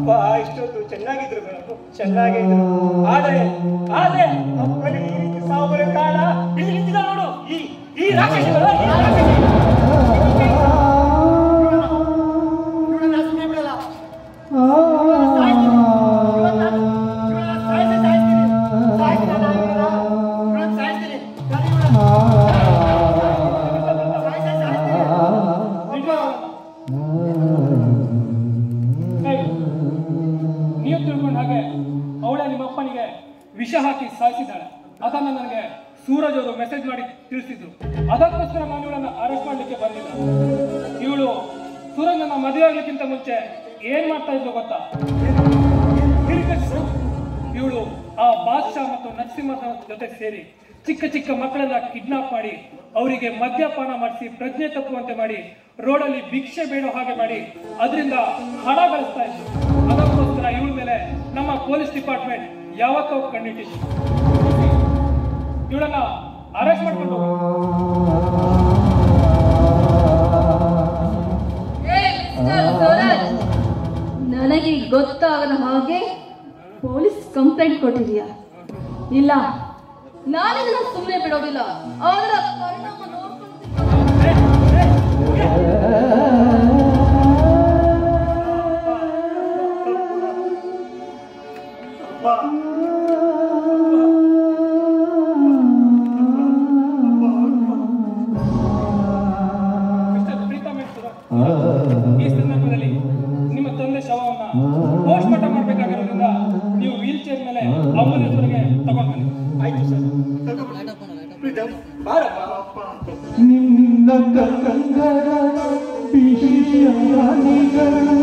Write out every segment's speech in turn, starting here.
ಅಪ್ಪ ಇಷ್ಟೊಂದು ಚೆನ್ನಾಗಿದ್ರು ಚೆನ್ನಾಗಿದ್ರು. ಆದ್ರೆ ಆದ್ರೆ ಅಪ್ಪನಿಗೆ ಈ ರೀತಿ ಸಾವು ಬರೋ ಕಾರಣ ಇಲ್ಲಿ ನಿಂತಿದ ನೋಡು, ಈ ರಾಕ್ಷಸಗಳು. ನೀವು ತಿಳ್ಕೊಂಡ ಹಾಗೆ ಅವಳೇ ನಿಮ್ಮ ಅಪ್ಪನಿಗೆ ವಿಷ ಹಾಕಿ ಸಾಯಿಸಿದ್ದಾಳೆ. ಅದನ್ನು ನನಗೆ ಸೂರಜ್ ಅವರು ಮೆಸೇಜ್ ಮಾಡಿ ತಿಳಿಸಿದ್ರು. ಅದಕ್ಕೋಸ್ಕರ ನಾನು ಇವಳನ್ನು ಅರೆಸ್ಟ್ ಮಾಡ್ಲಿಕ್ಕೆ ಬರಲಿಲ್ಲ. ಇವಳು ಸೂರಜ್ನ ಮದುವೆ ಆಗ್ಲಿಕ್ಕಿಂತ ಮುಂಚೆ ಏನ್ ಮಾಡ್ತಾ ಇದ್ಲು ಗೊತ್ತಾ? ಇವಳು ಆ ಬಾದ್ಶಾ ಮತ್ತು ನರಸಿಂಹನ ಜೊತೆ ಸೇರಿ ಚಿಕ್ಕ ಚಿಕ್ಕ ಮಕ್ಕಳೆಲ್ಲ ಕಿಡ್ನಾಪ್ ಮಾಡಿ ಅವರಿಗೆ ಮದ್ಯಪಾನ ಮಾಡಿಸಿ ಪ್ರಜ್ಞೆ ತಪ್ಪುವಂತೆ ಮಾಡಿ ರೋಡಲ್ಲಿ ಭಿಕ್ಷೆ ಬೇಡೋ ಹಾಗೆ ಮಾಡಿ ಅದರಿಂದ ಹಣ ಗಳಿಸ್ತಾ ಇದ್ರು. ಅದಕ್ಕೋಸ್ಕರ ಇವಳ ಮೇಲೆ ನಮ್ಮ ಪೊಲೀಸ್ ಡಿಪಾರ್ಟ್ಮೆಂಟ್ ಯಾವತ್ತೋ ಕಣ್ಣಿಟ್ಟಿತ್ತು. ಇವಳನ್ನ ಅರೆಸ್ಟ್ ಮಾಡ್ಕೊಂಡು ನನಗೆ ಗೊತ್ತಾಗದ ಹಾಗೆ ಪೊಲೀಸ್ ಕಂಪ್ಲೇಂಟ್ ಕೊಟ್ಟಿದೀಯಾ? ಇಲ್ಲ, ನಾನಿದನ್ನ ಸುಮ್ಮನೆ ಬಿಡೋದಿಲ್ಲ. ಅವರ ಪರಿಣಾಮ ಈ ಸಂದರ್ಭದಲ್ಲಿ ನಿಮ್ಮ ತಂದೆ ಶವವನ್ನ ಪೋಸ್ಟ್ ಮಾರ್ಟಮ್ ಮಾಡಬೇಕಾಗಿರೋದ್ರಿಂದ ನೀವು ವೀಲ್ ಚೇರ್ ಮೇಲೆ ಆಂಬುಲೆನ್ಸ್ವರೆಗೆ ತಗೊಂಡು ಬನ್ನಿ. ಆಯ್ತು ಸರ್. ನಿನ್ನ ಕಂಗರ ಪಿಶಿಯಾನಿಗಳು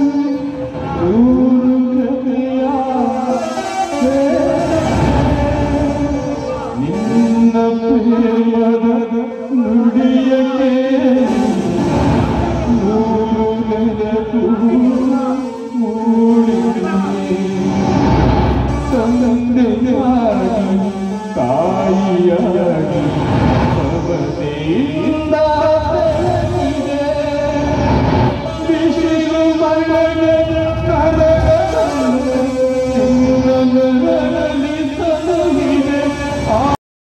ನಿನ್ನ ಪ್ರೇಮದ ನುಡಿಯಕ್ಕೆ ನೂರು ನೆನಪು ಮೂಡಿದೆ. ತಂದೆಯಾಗಿ ತಾಯಿಯಾಗಿ